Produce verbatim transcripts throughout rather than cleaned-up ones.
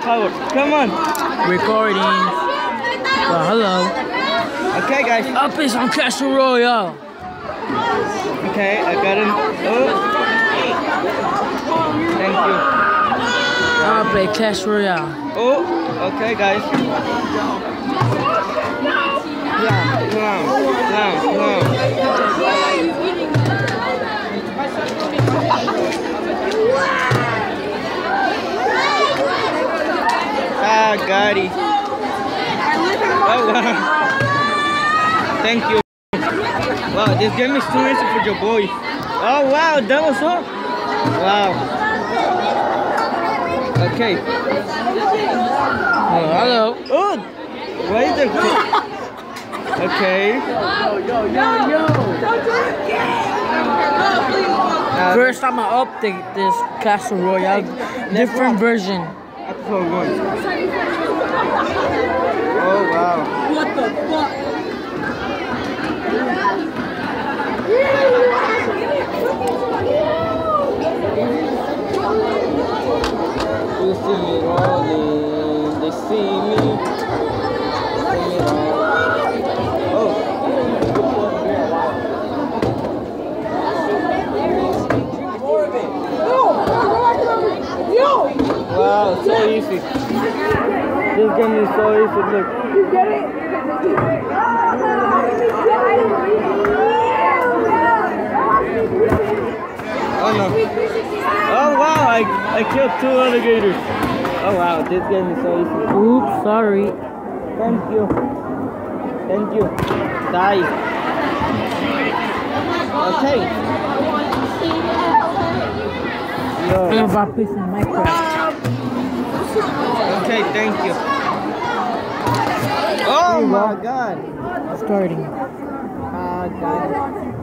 power. Come on. Recording. Well, hello. Okay, guys. Up is on Castle Royale. Okay, I got him. Oh. Thank you. I'll play Clash Royale. Oh, okay, guys. Clown, clown, clown, clown. Ah, got it. Oh, wow. Thank you. Wow, this game is too easy for your boy. Oh, wow, that was all. Wow. Okay. Oh, hello. Oh, why is there? Okay. Yo, yo, yo, yo. Uh, First time I update this Castle Royale, different version. Episode one. Oh, wow. What the fuck? You see me rolling, they see me. See me rolling. Oh. Wow, so easy. This game is so easy, look. You get it? Oh no. Oh wow, I, I killed two alligators. Oh wow, this game is so easy. Oops, sorry. Thank you. Thank you. Die. Okay. Yo. I'm about to play some Minecraft. Okay, thank you. Oh my god. Starting. Ah, got it.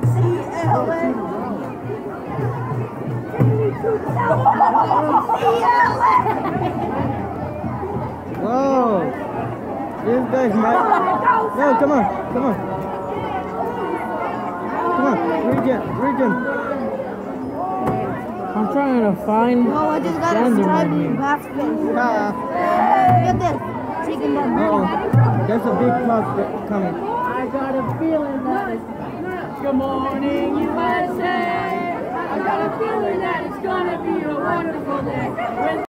Whoa. This guy's mad. No, come on, come on. Come on, Regen, Regen. I'm trying to find. Oh, I just got a Enderman striped here. basket. Ah. Look at this. Chicken that Uh-oh. There's a big cloud coming. I got a feeling that it's good morning, U S A. I got a feeling that it's gonna be a wonderful day. With